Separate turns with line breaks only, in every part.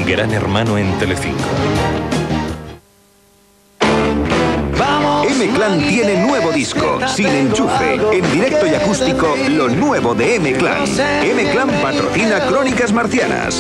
Gran Hermano en Telecinco.
M-Clan tiene nuevo disco, Sin Enchufe, en directo y acústico, lo nuevo de M-Clan. M-Clan patrocina Crónicas Marcianas.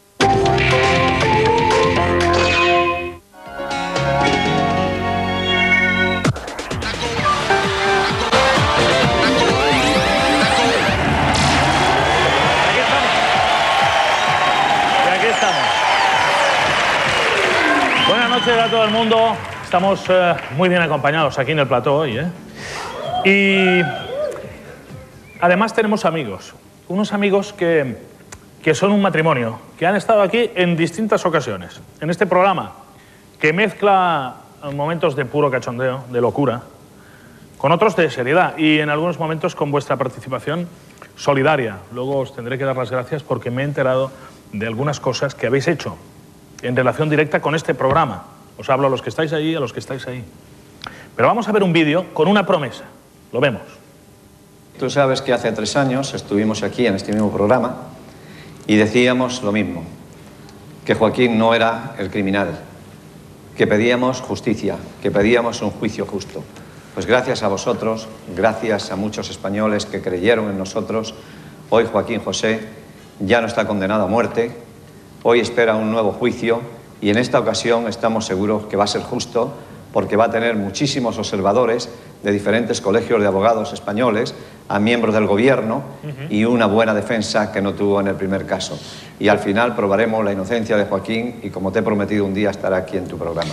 Buenas noches a todo el mundo. Estamos muy bien acompañados aquí en el plató hoy, Y además tenemos amigos, unos amigos que son un matrimonio, que han estado aquí en distintas ocasiones, en este programa, que mezcla momentos de puro cachondeo, de locura, con otros de seriedad y en algunos momentos con vuestra participación solidaria. Luego os tendré que dar las gracias porque me he enterado de algunas cosas que habéis hecho en relación directa con este programa. Os hablo a los que estáis allí y a los que estáis ahí. Pero vamos a ver un vídeo con una promesa. Lo vemos.
Tú sabes que hace 3 años estuvimos aquí en este mismo programa y decíamos lo mismo, que Joaquín no era el criminal, que pedíamos justicia, que pedíamos un juicio justo. Pues gracias a vosotros, gracias a muchos españoles que creyeron en nosotros, hoy Joaquín José ya no está condenado a muerte, hoy espera un nuevo juicio y en esta ocasión estamos seguros que va a ser justo porque va a tener muchísimos observadores de diferentes colegios de abogados españoles, a miembros del gobierno y una buena defensa que no tuvo en el primer caso. Y al final probaremos la inocencia de Joaquín y como te he prometido un día estará aquí en tu programa.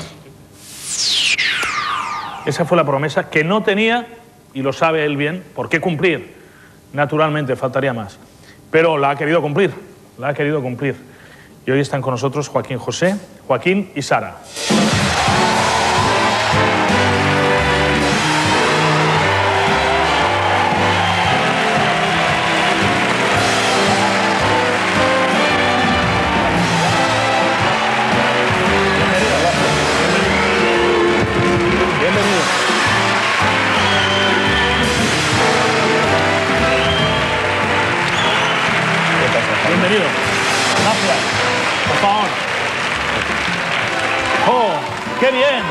Esa fue la promesa que no tenía, y lo sabe él bien, por qué cumplir. Naturalmente, faltaría más. Pero la ha querido cumplir, la ha querido cumplir. Y hoy están con nosotros Joaquín José, Joaquín y Sara. Bienvenido. Gracias. Por favor. ¡Oh, qué bien!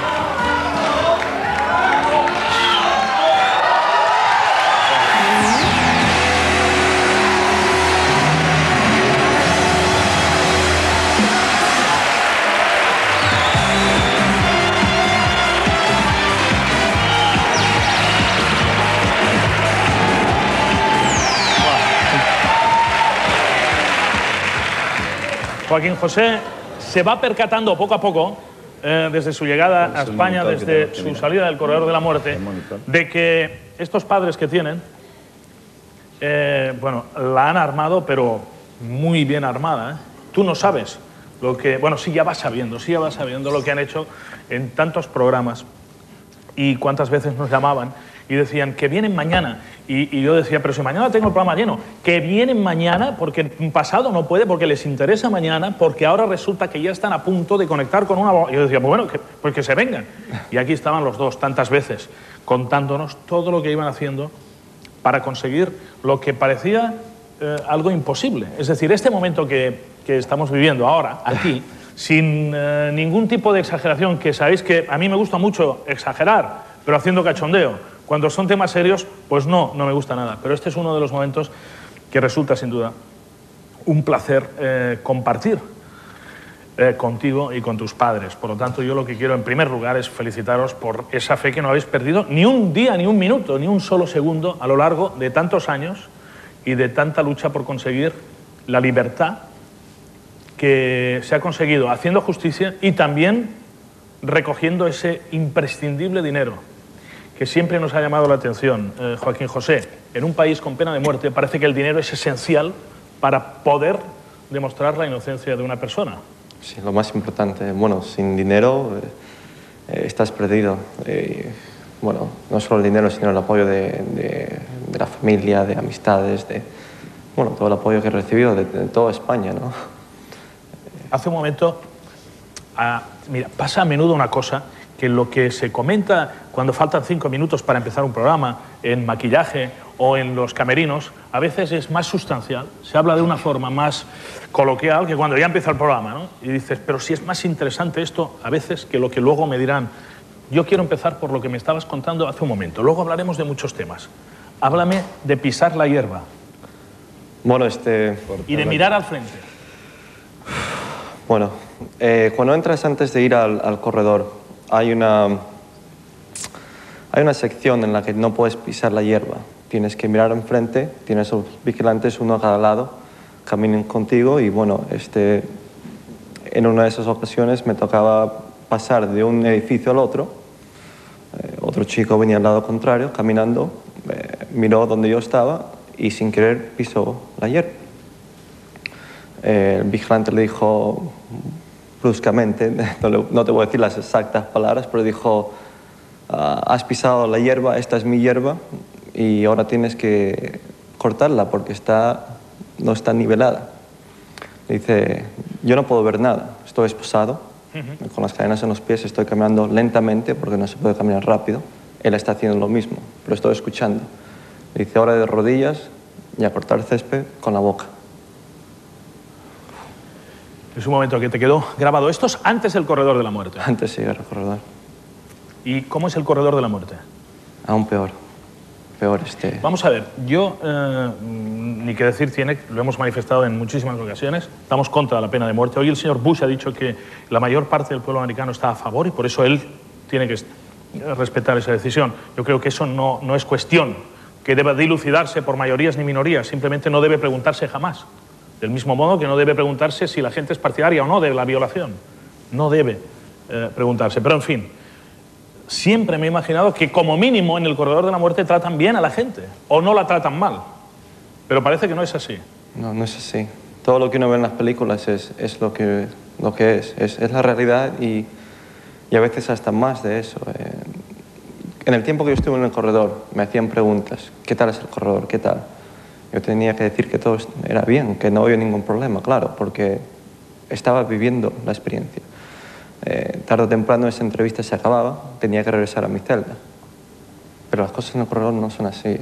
Joaquín José se va percatando poco a poco, desde su llegada a España, desde su salida del corredor de la muerte, de que estos padres que tienen, bueno, la han armado, pero muy bien armada. Tú no sabes lo que... Bueno, sí ya vas sabiendo lo que han hecho en tantos programas y cuántas veces nos llamaban y decían que vienen mañana. Y yo decía, pero si mañana tengo el programa lleno, que vienen mañana porque pasado no puede, porque les interesa mañana, porque ahora resulta que ya están a punto de conectar con una... Y yo decía, pues bueno, pues que se vengan. Y aquí estaban los dos tantas veces contándonos todo lo que iban haciendo para conseguir lo que parecía algo imposible. Es decir, este momento que estamos viviendo ahora, aquí, sin ningún tipo de exageración, que sabéis que a mí me gusta mucho exagerar, pero haciendo cachondeo. Cuando son temas serios, pues no me gusta nada. Pero este es uno de los momentos que resulta, sin duda, un placer compartir contigo y con tus padres. Por lo tanto, yo lo que quiero en primer lugar es felicitaros por esa fe que no habéis perdido ni un día, ni un minuto, ni un solo segundo a lo largo de tantos años y de tanta lucha por conseguir la libertad que se ha conseguido haciendo justicia y también recogiendo ese imprescindible dinero que siempre nos ha llamado la atención, Joaquín José. En un país con pena de muerte parece que el dinero es esencial para poder demostrar la inocencia de una persona.
Sí, lo más importante. Bueno, sin dinero estás perdido. Bueno, no solo el dinero, sino el apoyo de la familia, de amistades, bueno, todo el apoyo que he recibido de toda España, ¿no?
Hace un momento, mira, pasa a menudo una cosa que lo que se comenta cuando faltan 5 minutos para empezar un programa, en maquillaje o en los camerinos, a veces es más sustancial, se habla de una forma más coloquial que cuando ya empieza el programa, ¿no? Y dices, pero si es más interesante esto a veces que lo que luego me dirán. Yo quiero empezar por lo que me estabas contando hace un momento, luego hablaremos de muchos temas. Háblame de pisar la hierba.
Bueno,
y de mirar al frente.
Bueno, cuando entras antes de ir al corredor, hay una sección en la que no puedes pisar la hierba. Tienes que mirar enfrente, tienes a los vigilantes uno a cada lado, caminen contigo y bueno, en una de esas ocasiones me tocaba pasar de un edificio al otro. Otro chico venía al lado contrario, caminando, miró donde yo estaba y sin querer pisó la hierba. El vigilante le dijo bruscamente, no te voy a decir las exactas palabras, pero dijo, has pisado la hierba, esta es mi hierba y ahora tienes que cortarla porque no está nivelada. Dice, yo no puedo ver nada, estoy esposado, con las cadenas en los pies, estoy caminando lentamente porque no se puede caminar rápido. Él está haciendo lo mismo, pero estoy escuchando. Dice, ahora de rodillas y a cortar césped con la boca.
Es un momento que te quedó grabado. Esto es antes del corredor de la muerte.
Antes sí, era el corredor.
¿Y cómo es el corredor de la muerte?
Aún peor.
Vamos a ver, yo, ni qué decir tiene, lo hemos manifestado en muchísimas ocasiones, estamos contra la pena de muerte. Hoy el señor Bush ha dicho que la mayor parte del pueblo americano está a favor y por eso él tiene que respetar esa decisión. Yo creo que eso no es cuestión que deba dilucidarse por mayorías ni minorías, simplemente no debe preguntarse jamás. Del mismo modo que no debe preguntarse si la gente es partidaria o no de la violación. No debe preguntarse, pero en fin. Siempre me he imaginado que como mínimo en el corredor de la muerte tratan bien a la gente, o no la tratan mal. Pero parece que no es así.
No, no es así. Todo lo que uno ve en las películas es lo que es la realidad y a veces hasta más de eso. En el tiempo que yo estuve en el corredor me hacían preguntas, ¿qué tal es el corredor? ¿Qué tal? Yo tenía que decir que todo era bien, que no había ningún problema, claro, porque estaba viviendo la experiencia. Tarde o temprano esa entrevista se acababa, tenía que regresar a mi celda. Pero las cosas en el corredor no son así.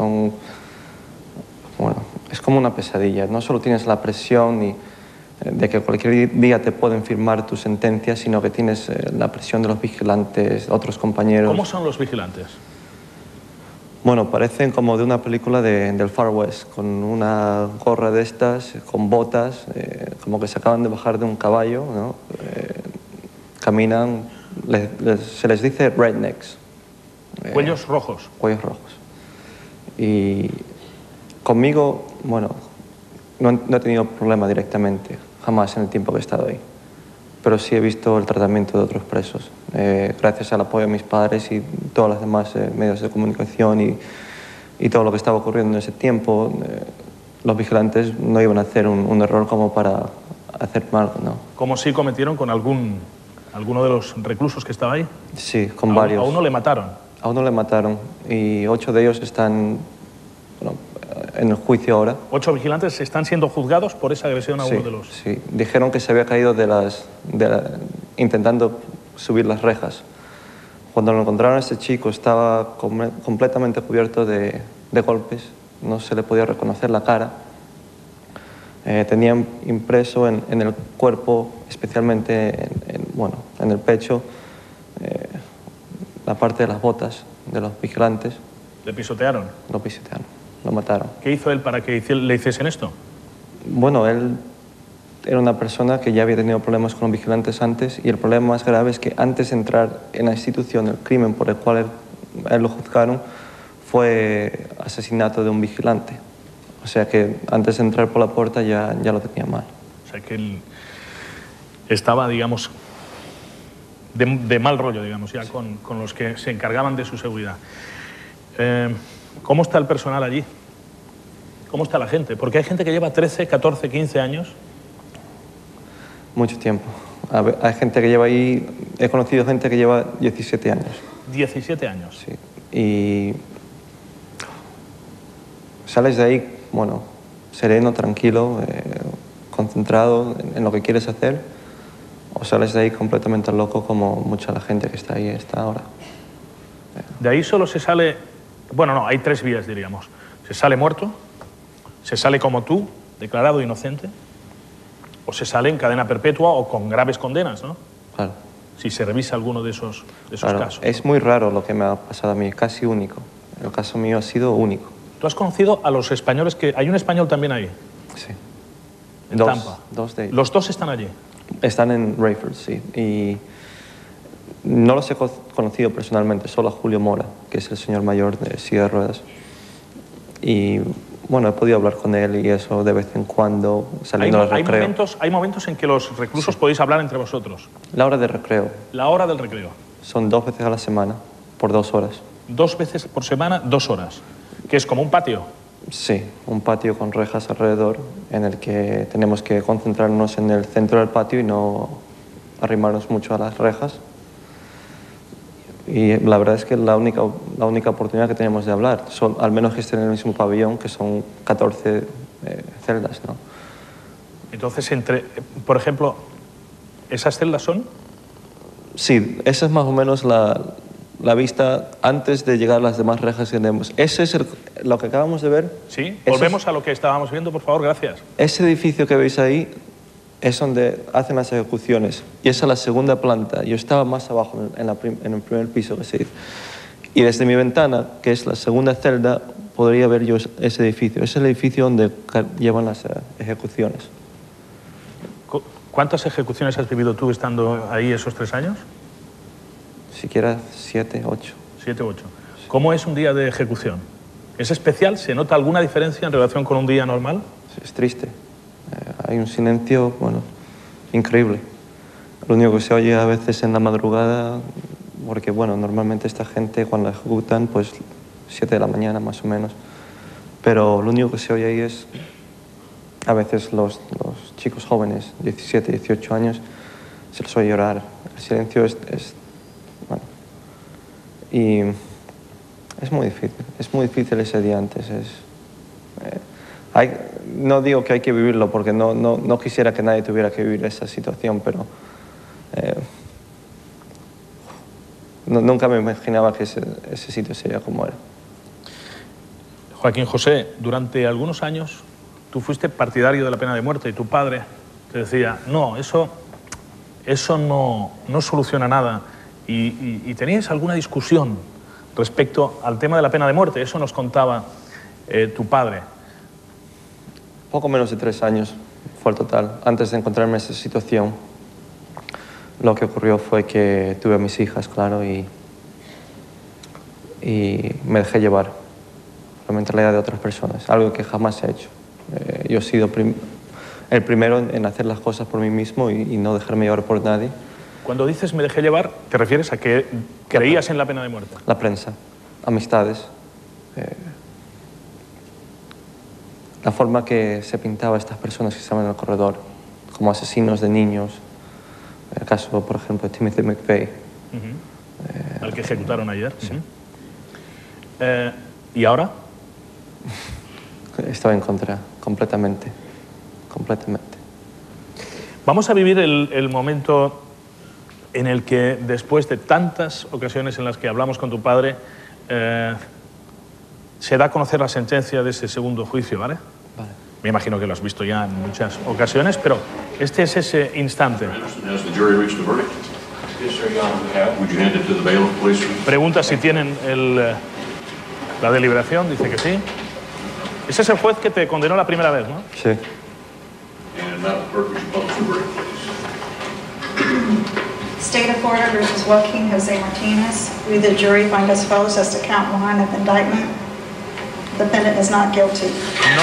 Bueno, es como una pesadilla. No solo tienes la presión de que cualquier día te pueden firmar tu sentencia, sino que tienes la presión de los vigilantes, otros compañeros.
¿Cómo son los vigilantes?
Bueno, parecen como de una película del Far West, con una gorra de estas, con botas, como que se acaban de bajar de un caballo, ¿no? Caminan, se les dice rednecks.
Cuellos rojos.
Cuellos rojos. Y conmigo, bueno, no he tenido problema directamente, jamás en el tiempo que he estado ahí. Pero sí he visto el tratamiento de otros presos. Gracias al apoyo de mis padres y todos los demás medios de comunicación y todo lo que estaba ocurriendo en ese tiempo, los vigilantes no iban a hacer un error como para hacer mal, ¿no?
¿Cómo sí cometieron con alguno de los reclusos que estaba ahí?
Sí, con varios.
¿A uno le mataron?
A uno le mataron y 8 de ellos están en el juicio ahora.
8 vigilantes están siendo juzgados por esa agresión a uno de los...
Sí, dijeron que se había caído intentando subir las rejas. Cuando lo encontraron, ese chico estaba completamente cubierto de golpes, no se le podía reconocer la cara. Tenían impreso en el cuerpo, especialmente en el pecho, la parte de las botas de los vigilantes.
¿Le pisotearon?
Lo pisotearon, lo mataron.
¿Qué hizo él para que le hiciesen esto?
Bueno, él era una persona que ya había tenido problemas con los vigilantes antes y el problema más grave es que antes de entrar en la institución, el crimen por el cual él lo juzgaron fue asesinato de un vigilante. O sea que antes de entrar por la puerta ya lo tenía mal.
O sea que él estaba, digamos, de mal rollo, digamos, ya con los que se encargaban de su seguridad. ¿Cómo está el personal allí? ¿Cómo está la gente? Porque hay gente que lleva 13, 14, 15 años.
Mucho tiempo. Hay gente que lleva ahí... He conocido gente que lleva 17 años.
17 años.
Sí. Y sales de ahí, bueno, sereno, tranquilo, concentrado en lo que quieres hacer, o sales de ahí completamente loco como mucha la gente que está ahí está ahora.
De ahí solo se sale... Bueno, no, hay 3 vías, diríamos. ¿Se sale muerto? ¿Se sale como tú, declarado inocente? ¿O se sale en cadena perpetua o con graves condenas, ¿no?
Claro.
Si se revisa alguno de esos
Claro,
casos.
es muy raro lo que me ha pasado a mí, casi único. El caso mío ha sido único.
¿Tú has conocido a los españoles que... Hay un español también ahí,
Sí.
en Tampa?
Dos de ellos.
Los dos están allí.
Están en Rayford, sí. Y no los he conocido personalmente, solo a Julio Mora, que es el señor mayor de silla de ruedas. Y bueno, he podido hablar con él y eso de vez en cuando, saliendo del recreo.
Hay momentos en que los reclusos podéis hablar entre vosotros.
La hora de recreo.
La hora del recreo.
Son 2 veces a la semana, por 2 horas.
2 veces por semana, 2 horas. Que es como un patio.
Sí, un patio con rejas alrededor en el que tenemos que concentrarnos en el centro del patio y no arrimarnos mucho a las rejas. Y la verdad es que la única oportunidad que tenemos de hablar, al menos que estén en el mismo pabellón, que son 14 celdas, ¿no?
Entonces, por ejemplo, ¿esas celdas son?
Sí, esa es más o menos la vista antes de llegar a las demás rejas que tenemos. Ese es lo que acabamos de ver.
Sí, volvemos a lo que estábamos viendo, por favor, gracias.
Ese edificio que veis ahí es donde hacen las ejecuciones y esa es la segunda planta. Yo estaba más abajo, en el primer piso que se dice. Y desde mi ventana, que es la segunda celda, podría ver yo ese edificio. Es el edificio donde llevan las ejecuciones.
¿Cuántas ejecuciones has vivido tú estando ahí esos 3 años?
Siquiera 7, 8.
7 u 8. ¿Cómo es un día de ejecución? ¿Es especial? ¿Se nota alguna diferencia en relación con un día normal?
Es triste. Hay un silencio, bueno, increíble. Lo único que se oye a veces en la madrugada, porque, bueno, normalmente esta gente cuando la ejecutan, pues 7 de la mañana más o menos. Pero lo único que se oye ahí es, a veces los chicos jóvenes, 17, 18 años, se les oye llorar. El silencio es bueno, y es muy difícil ese día antes. No digo que hay que vivirlo porque no quisiera que nadie tuviera que vivir esa situación, pero nunca me imaginaba que ese sitio sería como era.
Joaquín José, durante algunos años tú fuiste partidario de la pena de muerte y tu padre te decía, no, eso no soluciona nada. Y teníais alguna discusión respecto al tema de la pena de muerte, eso nos contaba tu padre.
Poco menos de 3 años fue el total. Antes de encontrarme en esa situación, lo que ocurrió fue que tuve a mis hijas, claro, y me dejé llevar por la mentalidad de otras personas, algo que jamás he hecho. Yo he sido el primero en hacer las cosas por mí mismo y no dejarme llevar por nadie.
Cuando dices me dejé llevar, ¿te refieres a que creías en la pena de muerte?
La prensa, amistades, la forma que se pintaba a estas personas que estaban en el corredor, como asesinos de niños, el caso, por ejemplo, de Timothy McVeigh.
Al que ejecutaron ayer. Sí. ¿Y ahora?
Estaba en contra, completamente.
Vamos a vivir el momento en el que, después de tantas ocasiones en las que hablamos con tu padre, se da a conocer la sentencia de ese segundo juicio, ¿vale?
Vale.
Me imagino que lo has visto ya en muchas ocasiones, pero este es ese instante. Pregunta si tienen la deliberación, dice que sí. Ese es el juez que te condenó la primera vez, ¿no?
Sí.
State of Florida versus Joaquin Jose Martinez. We, the jury, find as follows as to count 1 of the indictment. Defendant is not guilty.
No.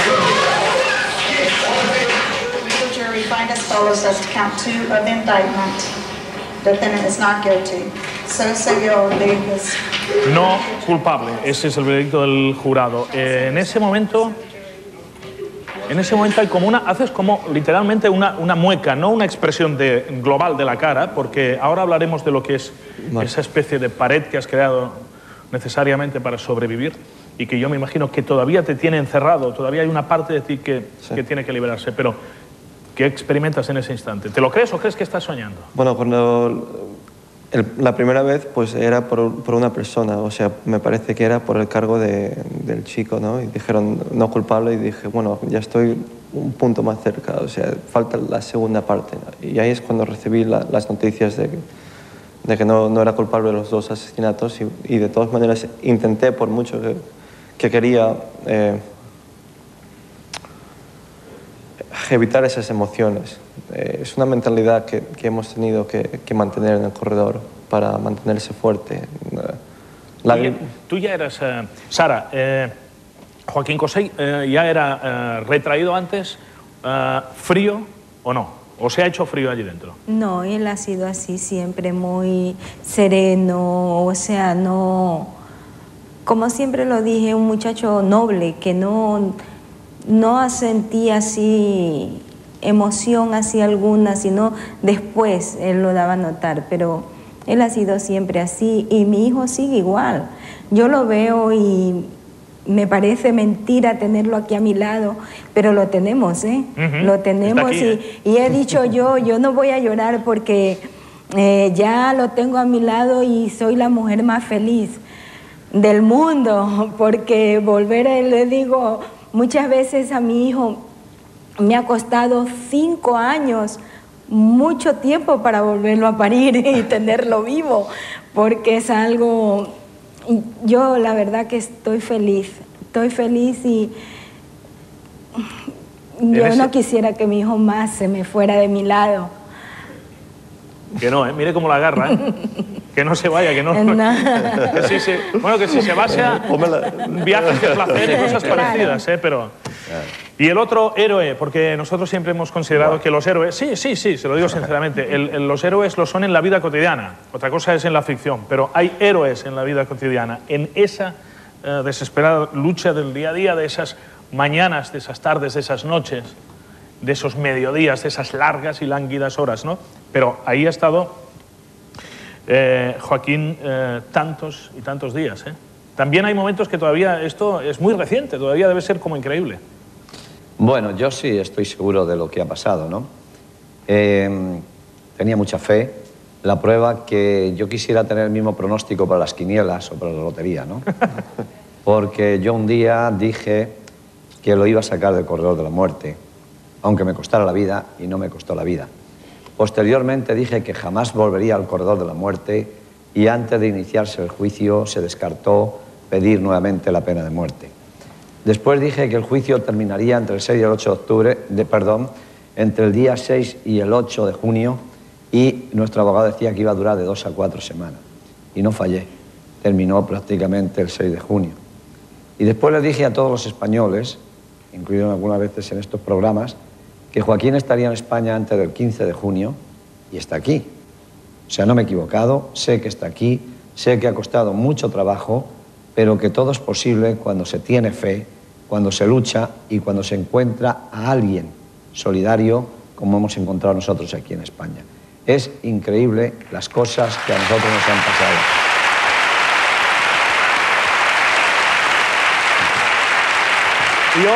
The jury find as follows as to count 2 of the indictment. Defendant is not guilty. So say your Davis.
No culpable. Ese es el veredicto del jurado. En ese momento hay como haces como literalmente una mueca, no una expresión global de la cara, porque ahora hablaremos de lo que es esa especie de pared que has creado necesariamente para sobrevivir y que yo me imagino que todavía te tiene encerrado, todavía hay una parte de ti que tiene que liberarse, pero ¿qué experimentas en ese instante? ¿Te lo crees o crees que estás soñando?
Bueno, cuando La primera vez pues era por una persona, o sea, me parece que era por el cargo del chico, ¿no? Y dijeron no culpable y dije, bueno, ya estoy un punto más cerca, o sea, falta la segunda parte, ¿no? Y ahí es cuando recibí las noticias de que no era culpable de los 2 asesinatos y de todas maneras intenté, por mucho que quería evitar esas emociones. Es una mentalidad que hemos tenido que mantener en el corredor para mantenerse fuerte.
Tú ya eras, Sara, Joaquín Cosell ya era retraído antes, frío o no, o se ha hecho frío allí dentro.
No, él ha sido así siempre, muy sereno, o sea, no, como siempre lo dije, un muchacho noble que no sentía así emoción así alguna, sino después él lo daba a notar, pero él ha sido siempre así y mi hijo sigue igual. Yo lo veo y me parece mentira tenerlo aquí a mi lado, pero lo tenemos, ¿eh? Lo tenemos aquí, y he dicho yo no voy a llorar porque ya lo tengo a mi lado y soy la mujer más feliz del mundo, porque volver a él, le digo, muchas veces a mi hijo me ha costado 5 años, mucho tiempo para volverlo a parir y tenerlo vivo, porque es algo, yo la verdad que estoy feliz y yo no quisiera que mi hijo más se me fuera de mi lado.
Que no, mire cómo la agarra, que no se vaya, que no. Que si se va sea viajes de placer y cosas parecidas, pero. Y el otro héroe, porque nosotros siempre hemos considerado que los héroes, sí, se lo digo sinceramente, los héroes lo son en la vida cotidiana, otra cosa es en la ficción, pero hay héroes en la vida cotidiana, en esa desesperada lucha del día a día, de esas mañanas, de esas tardes, de esas noches, de esos mediodías, de esas largas y lánguidas horas, ¿no? Pero ahí ha estado Joaquín tantos y tantos días, ¿eh? También hay momentos que todavía esto es muy reciente, todavía debe ser como increíble.
Bueno, yo sí estoy seguro de lo que ha pasado, ¿no? Tenía mucha fe. La prueba que yo quisiera tener el mismo pronóstico para las quinielas o para la lotería, ¿no? Porque yo un día dije que lo iba a sacar del corredor de la muerte, aunque me costara la vida, y no me costó la vida. Posteriormente dije que jamás volvería al corredor de la muerte y antes de iniciarse el juicio se descartó pedir nuevamente la pena de muerte. Después dije que el juicio terminaría entre el 6 y el 8 de octubre, entre el día 6 y el 8 de junio, y nuestro abogado decía que iba a durar de 2 a 4 semanas. Y no fallé. Terminó prácticamente el 6 de junio. Y después les dije a todos los españoles, incluido algunas veces en estos programas, que Joaquín estaría en España antes del 15 de junio y está aquí. O sea, no me he equivocado, sé que está aquí, sé que ha costado mucho trabajo, pero que todo es posible cuando se tiene fe, cuando se lucha y cuando se encuentra a alguien solidario como hemos encontrado nosotros aquí en España. Es increíble las cosas que a nosotros nos han pasado.
Yo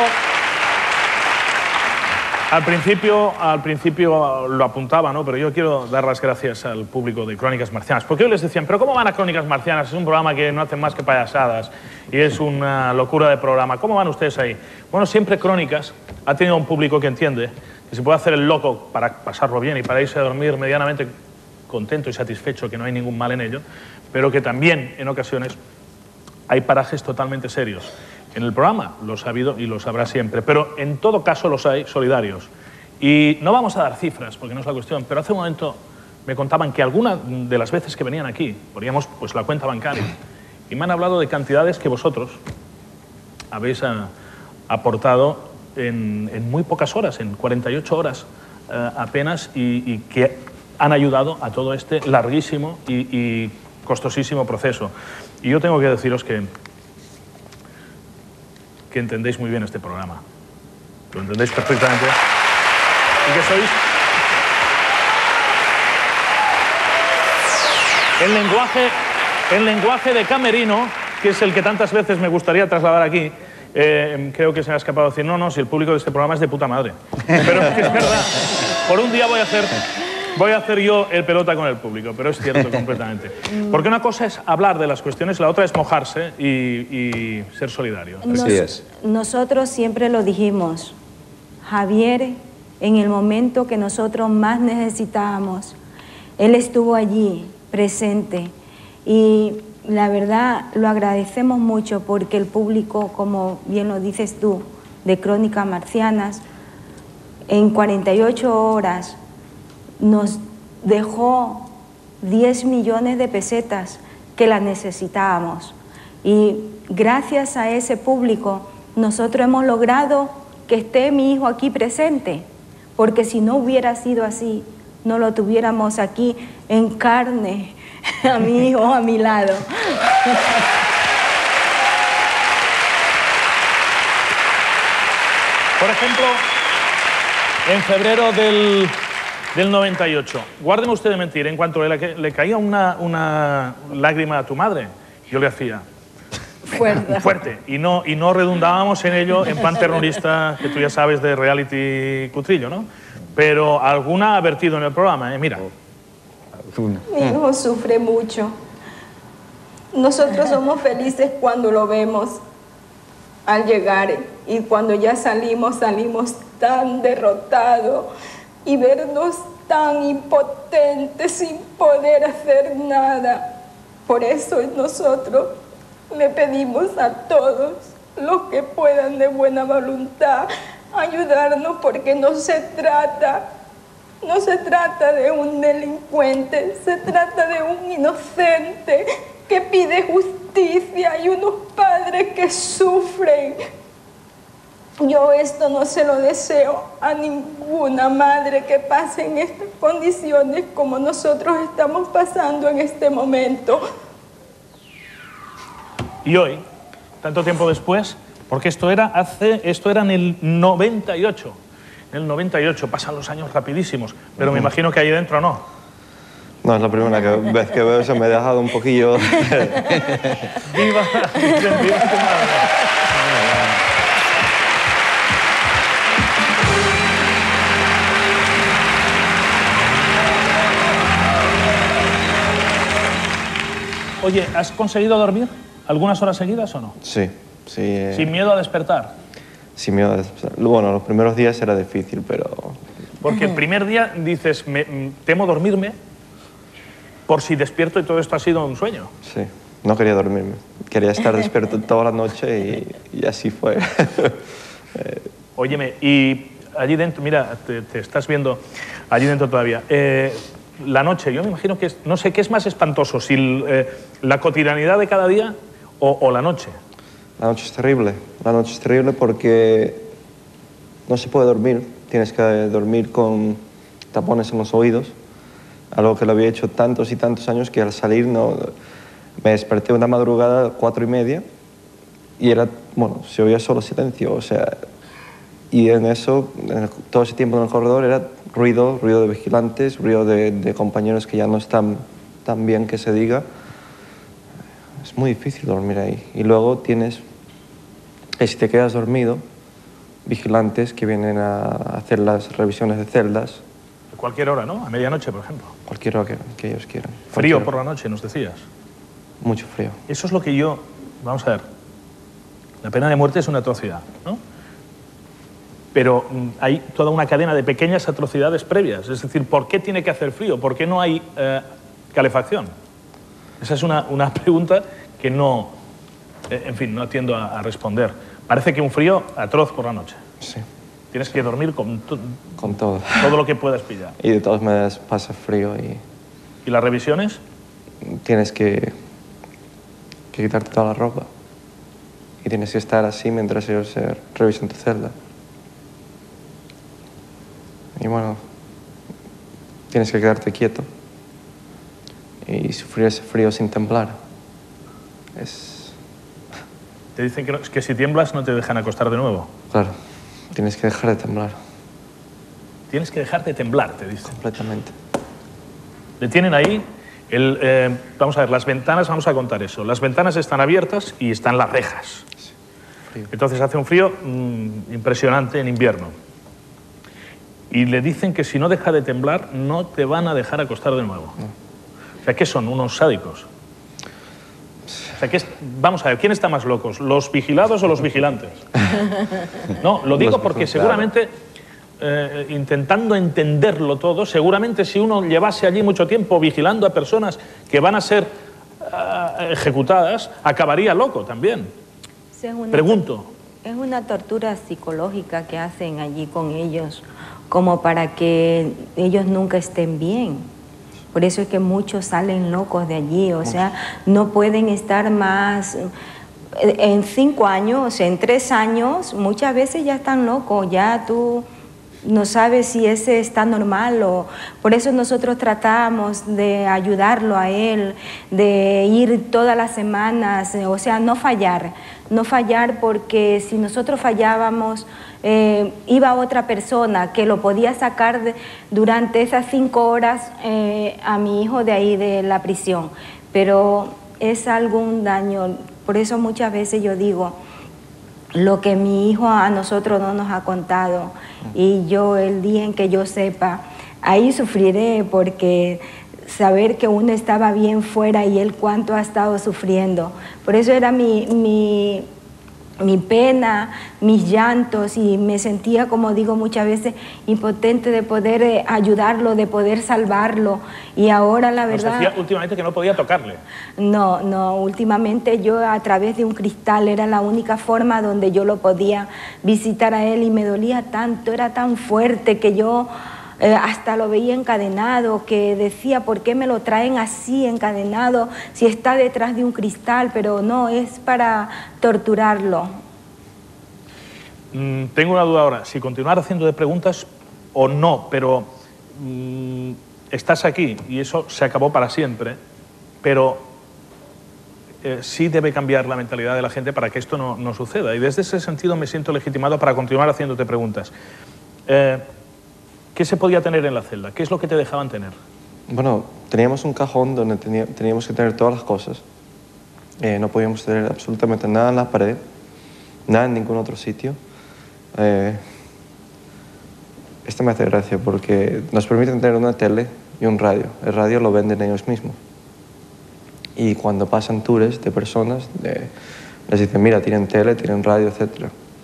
al principio lo apuntaba, ¿no? Pero yo quiero dar las gracias al público de Crónicas Marcianas, porque hoy les decían, ¿pero cómo van a Crónicas Marcianas? Es un programa que no hace más que payasadas y es una locura de programa. ¿Cómo van ustedes ahí? Bueno, siempre Crónicas ha tenido un público que entiende que se puede hacer el loco para pasarlo bien y para irse a dormir medianamente contento y satisfecho, que no hay ningún mal en ello, pero que también en ocasiones hay parajes totalmente serios. En el programa los ha habido y los habrá siempre, pero en todo caso los hay solidarios. Y no vamos a dar cifras, porque no es la cuestión, pero hace un momento me contaban que algunas de las veces que venían aquí, poníamos pues la cuenta bancaria, y me han hablado de cantidades que vosotros habéis aportado en muy pocas horas, en 48 horas apenas, y que han ayudado a todo este larguísimo y costosísimo proceso. Y yo tengo que deciros que entendéis muy bien este programa. Lo entendéis perfectamente. Y que sois el lenguaje de camerino, que es el que tantas veces me gustaría trasladar aquí. Creo que se me ha escapado decir, no, si el público de este programa es de puta madre. Pero es verdad. Por un día voy a hacer Voy a hacer yo el pelota con el público, pero es cierto completamente. Porque una cosa es hablar de las cuestiones, la otra es mojarse y ser solidario.
Así es.
Nosotros siempre lo dijimos, Javier, en el momento que nosotros más necesitábamos, él estuvo allí, presente, y la verdad lo agradecemos mucho porque el público, como bien lo dices tú, de Crónicas Marcianas, en 48 horas nos dejó 10 millones de pesetas que las necesitábamos. Y gracias a ese público nosotros hemos logrado que esté mi hijo aquí presente, porque si no hubiera sido así, no lo tuviéramos aquí en carne, a mi hijo a mi lado.
Por ejemplo, en febrero del 98, guárdeme usted de mentir, en cuanto le caía una lágrima a tu madre, yo le hacía fuerte y no redundábamos en ello en plan terrorista que tú ya sabes de reality cutrillo, ¿no? Pero alguna ha vertido en el programa, mira.
Mi hijo sufre mucho. Nosotros somos felices cuando lo vemos al llegar, y cuando ya salimos tan derrotados y vernos tan impotentes sin poder hacer nada. Por eso nosotros le pedimos a todos los que puedan de buena voluntad ayudarnos, porque no se trata de un delincuente, se trata de un inocente que pide justicia y unos padres que sufren. Yo esto no se lo deseo a ninguna madre que pase en estas condiciones como nosotros estamos pasando en este momento.
Y hoy, tanto tiempo después, porque esto era en el 98. En el 98, pasan los años rapidísimos, pero me imagino que ahí dentro no.
No, es la primera vez que veo, se me ha dejado un poquillo...
¡Viva! ¡Viva tu madre! Oye, ¿has conseguido dormir algunas horas seguidas o no?
Sí, sí.
¿Sin miedo a despertar?
Sin miedo a despertar. Bueno, los primeros días era difícil, pero...
Porque el primer día dices, temo dormirme por si despierto y todo esto ha sido un sueño.
Sí, no quería dormirme. Quería estar despierto toda la noche y así fue.
Óyeme, y allí dentro, mira, te estás viendo allí dentro todavía. La noche, yo me imagino que no sé qué es más espantoso, si la cotidianidad de cada día o la noche.
La noche es terrible. La noche es terrible porque no se puede dormir. Tienes que dormir con tapones en los oídos. Algo que lo había hecho tantos y tantos años que al salir me desperté una madrugada 4:30 y era, bueno, se oía solo silencio, o sea, y en eso, todo ese tiempo en el corredor era ruido de vigilantes, ruido de compañeros que ya no están tan bien que se diga. Es muy difícil dormir ahí. Y luego tienes, si te quedas dormido, vigilantes que vienen a hacer las revisiones de celdas.
A cualquier hora, ¿no? A medianoche, por ejemplo.
Cualquier hora que ellos quieran.
Frío por la noche, nos decías.
Mucho frío.
Eso es lo que yo... Vamos a ver. La pena de muerte es una atrocidad, ¿no? Pero hay toda una cadena de pequeñas atrocidades previas. Es decir, ¿por qué tiene que hacer frío? ¿Por qué no hay calefacción? Esa es una pregunta que no... en fin, no atiendo a responder. Parece que un frío atroz por la noche.
Sí.
Tienes que dormir con
todo.
Todo lo que puedas pillar.
Y de todas maneras pasa frío y...
¿Y las revisiones?
Tienes que quitarte toda la ropa. Y tienes que estar así mientras ellos revisan tu celda. Y bueno, tienes que quedarte quieto y sufrir ese frío sin temblar.
Te dicen que si tiemblas no te dejan acostar de nuevo.
Claro, tienes que dejar de temblar.
Tienes que dejar de temblar, te dicen.
Completamente.
Le tienen ahí, vamos a ver, las ventanas, vamos a contar eso. Las ventanas están abiertas y están las rejas.
Frío.
Entonces hace un frío impresionante en invierno. y le dicen que si no deja de temblar no te van a dejar acostar de nuevo. O sea, ¿qué son? Unos sádicos. O sea, vamos a ver, ¿quién está más locos? ¿Los vigilados o los vigilantes? No, lo digo porque seguramente, intentando entenderlo todo, seguramente si uno llevase allí mucho tiempo vigilando a personas que van a ser ejecutadas, acabaría loco también. Pregunto.
Es una tortura psicológica que hacen allí con ellos, como para que ellos nunca estén bien. Por eso es que muchos salen locos de allí, o sea, no pueden estar más. En 5 años, en 3 años, muchas veces ya están locos, ya tú no sabes si ese está normal o... Por eso nosotros tratamos de ayudarlo a él, de ir todas las semanas, o sea, no fallar porque si nosotros fallábamos, iba otra persona que lo podía sacar durante esas 5 horas a mi hijo de ahí de la prisión, pero es algún daño. Por eso muchas veces yo digo, lo que mi hijo a nosotros no nos ha contado, y yo el día en que yo sepa, ahí sufriré, porque saber que uno estaba bien fuera y él cuánto ha estado sufriendo. Por eso era mi pena, mis llantos, y me sentía, como digo muchas veces, impotente de poder ayudarlo, de poder salvarlo. Y ahora la verdad...
Nos decía últimamente que no podía tocarle.
No, últimamente yo a través de un cristal era la única forma donde yo lo podía visitar a él, y me dolía tanto, era tan fuerte que yo... hasta lo veía encadenado, que decía, ¿por qué me lo traen así encadenado si está detrás de un cristal? Pero no, es para torturarlo.
Tengo una duda ahora, si continuar haciendo de preguntas o no, pero estás aquí y eso se acabó para siempre, pero sí debe cambiar la mentalidad de la gente para que esto no suceda, y desde ese sentido me siento legitimado para continuar haciéndote preguntas. ¿Qué se podía tener en la celda? ¿Qué es lo que te dejaban tener?
Bueno, teníamos un cajón donde teníamos que tener todas las cosas. No podíamos tener absolutamente nada en la pared, nada en ningún otro sitio. Esto me hace gracia porque nos permiten tener una tele y un radio. El radio lo venden ellos mismos. Y cuando pasan tours de personas, les dicen, mira, tienen tele, tienen radio, etc.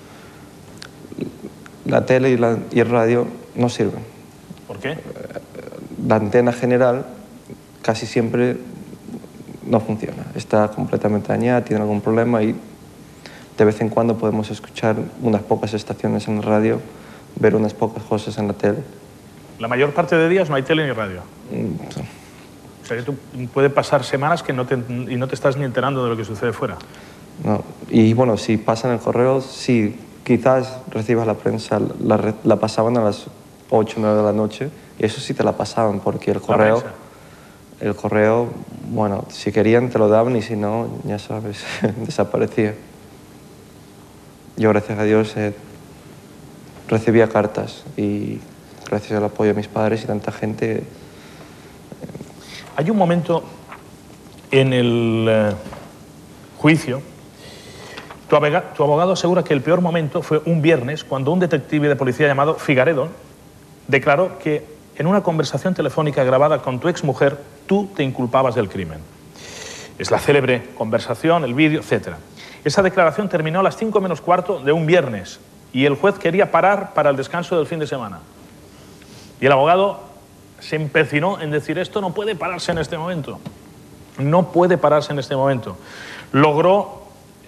La tele y el radio no sirven.
¿Por qué?
La antena general casi siempre no funciona. Está completamente dañada, tiene algún problema, y de vez en cuando podemos escuchar unas pocas estaciones en la radio, ver unas pocas cosas en la tele.
La mayor parte de días no hay tele ni radio.
Sí.
O sea, que tú puede pasar semanas que no te estás ni enterando de lo que sucede fuera.
No. Y bueno, si pasan el correo, sí, quizás recibas la prensa, la pasaban a las 8 o 9 de la noche, y eso sí te la pasaban, porque el correo, bueno, si querían te lo daban, y si no, ya sabes, desaparecía. Yo, gracias a Dios, recibía cartas, y gracias al apoyo de mis padres y tanta gente...
Hay un momento en el juicio. Tu abogado asegura que el peor momento fue un viernes, cuando un detective de policía llamado Figaredo declaró que en una conversación telefónica grabada con tu exmujer, tú te inculpabas del crimen. Es la célebre conversación, el vídeo, etc. Esa declaración terminó a las 5 menos cuarto de un viernes, y el juez quería parar para el descanso del fin de semana. Y el abogado se empecinó en decir, esto no puede pararse en este momento. No puede pararse en este momento. Logró...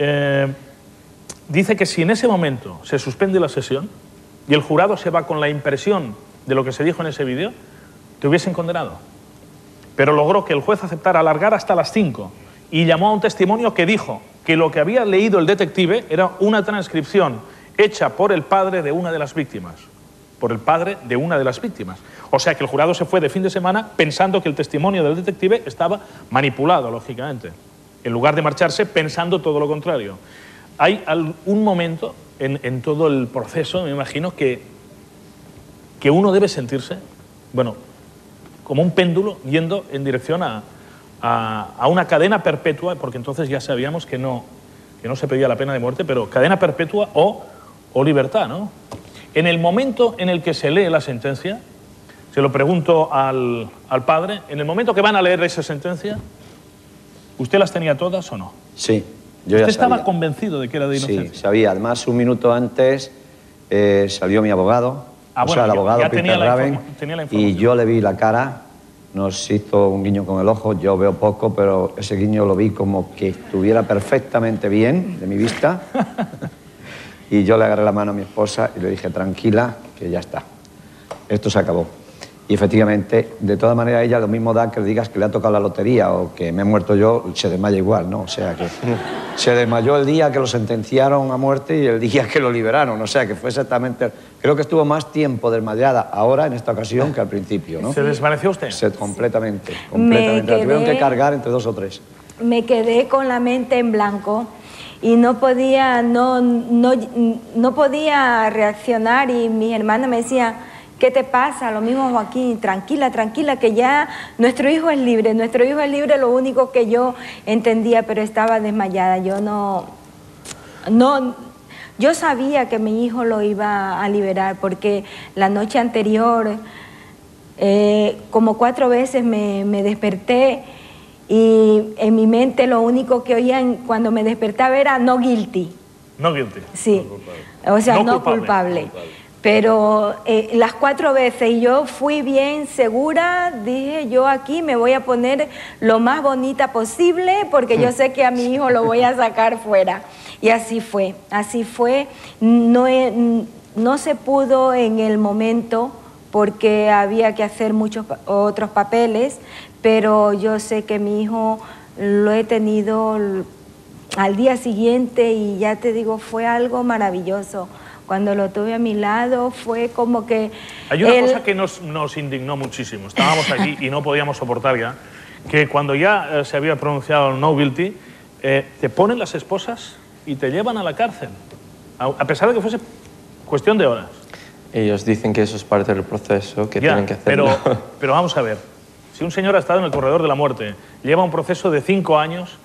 dice que si en ese momento se suspende la sesión y el jurado se va con la impresión de lo que se dijo en ese vídeo, te hubiesen condenado. Pero logró que el juez aceptara alargar hasta las 5, y llamó a un testimonio que dijo que lo que había leído el detective era una transcripción hecha por el padre de una de las víctimas. Por el padre de una de las víctimas. O sea que el jurado se fue de fin de semana pensando que el testimonio del detective estaba manipulado, lógicamente, en lugar de marcharse pensando todo lo contrario. Hay un momento en todo el proceso, me imagino, que uno debe sentirse, bueno, como un péndulo yendo en dirección a una cadena perpetua, porque entonces ya sabíamos que no se pedía la pena de muerte, pero cadena perpetua o libertad, ¿no? En el momento en el que se lee la sentencia, se lo pregunto al padre, en el momento que van a leer esa sentencia, ¿usted las tenía todas o no?
Sí, yo ya
¿Usted estaba
sabía.
convencido de que era de inocencia?
Sí, sabía. Además, un minuto antes salió mi abogado,
bueno,
el abogado
ya tenía
Peter Raven,
tenía la información.
y yo le vi la cara, nos hizo un guiño con el ojo, yo veo poco, pero ese guiño lo vi como que estuviera perfectamente bien de mi vista, y yo le agarré la mano a mi esposa y le dije, tranquila, que ya está, esto se acabó. Y efectivamente, de todas maneras, ella lo mismo da que le digas que le ha tocado la lotería o que me he muerto yo, se desmaya igual, ¿no? O sea que se desmayó el día que lo sentenciaron a muerte y el día que lo liberaron. O sea que fue exactamente... Creo que estuvo más tiempo desmayada ahora, en esta ocasión, que al principio, ¿no?
¿Se desvaneció usted?
Completamente, completamente. La tuvieron que cargar entre 2 o 3.
Me quedé con la mente en blanco y no podía reaccionar, y mi hermana me decía, ¿qué te pasa? Lo mismo, Joaquín, tranquila, tranquila, que ya nuestro hijo es libre, lo único que yo entendía, pero estaba desmayada. Yo sabía que mi hijo lo iba a liberar, porque la noche anterior, como 4 veces me desperté, y en mi mente lo único que oía cuando me despertaba era no guilty.
No guilty.
Sí, o sea, no culpable. Pero las 4 veces, y yo fui bien segura, dije, yo aquí me voy a poner lo más bonita posible, porque yo sé que a mi hijo lo voy a sacar fuera. Y así fue, así fue. No se pudo en el momento, porque había que hacer muchos otros papeles, pero yo sé que mi hijo lo he tenido al día siguiente, y ya te digo, fue algo maravilloso. Cuando lo tuve a mi lado fue como que...
Hay una cosa que nos indignó muchísimo. Estábamos allí y no podíamos soportar ya, que cuando ya se había pronunciado no guilty, te ponen las esposas y te llevan a la cárcel, a pesar de que fuese cuestión de horas.
Ellos dicen que eso es parte del proceso, que tienen que hacerlo.
Pero vamos a ver, si un señor ha estado en el corredor de la muerte, lleva un proceso de 5 años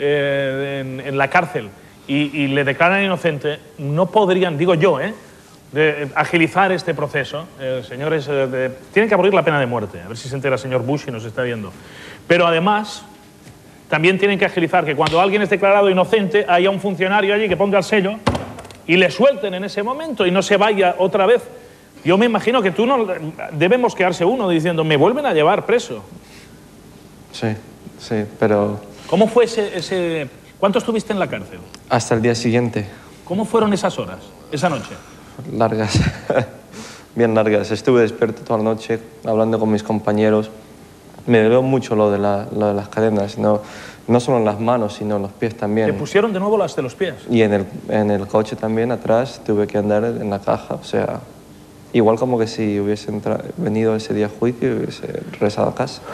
en la cárcel, y le declaran inocente, no podrían, digo yo, de agilizar este proceso. Señores, tienen que abolir la pena de muerte, a ver si se entera el señor Bush y nos está viendo. Pero además, también tienen que agilizar que cuando alguien es declarado inocente, haya un funcionario allí que ponga el sello y le suelten en ese momento y no se vaya otra vez. Yo me imagino que debemos quedarse uno diciendo, me vuelven a llevar preso.
Sí, sí, pero...
¿Cómo fue ese... ¿Cuánto estuviste en la cárcel?
Hasta el día siguiente.
¿Cómo fueron esas horas, esa noche?
Largas, bien largas. Estuve despierto toda la noche hablando con mis compañeros. Me dolió mucho lo de las cadenas, no solo en las manos, sino en los pies también.
¿Te pusieron de nuevo las de los pies?
Y en el coche también, atrás, tuve que andar en la caja. O sea, igual como que si hubiese venido ese día a juicio y hubiese regresado a casa.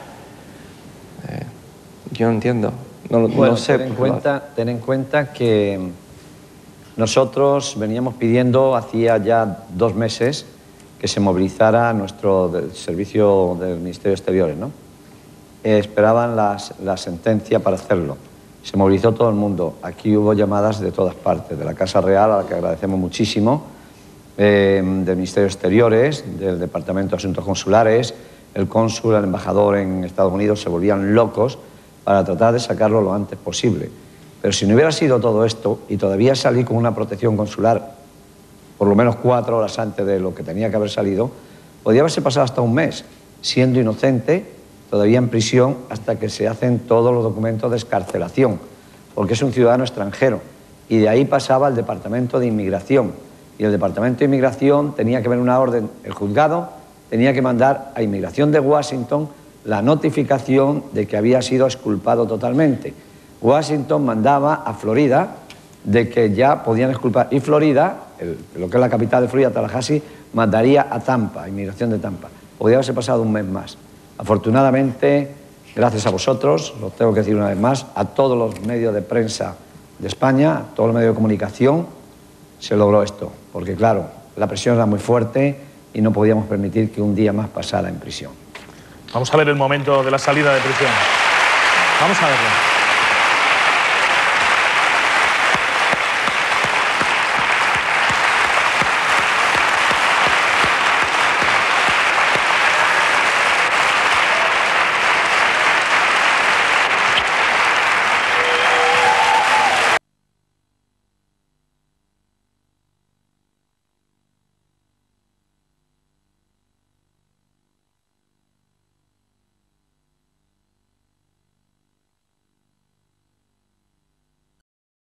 Yo no entiendo. No sé.
Ten en cuenta que nosotros veníamos pidiendo hacía ya 2 meses que se movilizara nuestro servicio del Ministerio de Exteriores, ¿no? Esperaban la sentencia para hacerlo. Se movilizó todo el mundo. Aquí hubo llamadas de todas partes, de la Casa Real, a la que agradecemos muchísimo, del Ministerio de Exteriores, del Departamento de Asuntos Consulares, el cónsul, el embajador en Estados Unidos se volvían locos para tratar de sacarlo lo antes posible. Pero si no hubiera sido todo esto, y todavía salí con una protección consular, por lo menos 4 horas antes de lo que tenía que haber salido, podía haberse pasado hasta un mes, siendo inocente, todavía en prisión, hasta que se hacen todos los documentos de excarcelación, porque es un ciudadano extranjero. Y de ahí pasaba al Departamento de Inmigración. Y el Departamento de Inmigración tenía que ver una orden, el juzgado tenía que mandar a Inmigración de Washington la notificación de que había sido exculpado totalmente. Washington mandaba a Florida de que ya podían exculpar, y Florida, lo que es la capital de Florida, Tallahassee, mandaría a Tampa, a Inmigración de Tampa. Podría haberse pasado un mes más. Afortunadamente, gracias a vosotros, lo tengo que decir una vez más, a todos los medios de prensa de España, a todos los medios de comunicación, se logró esto. Porque claro, la presión era muy fuerte y no podíamos permitir que un día más pasara en prisión.
Vamos a ver el momento de la salida de prisión. Vamos a verlo.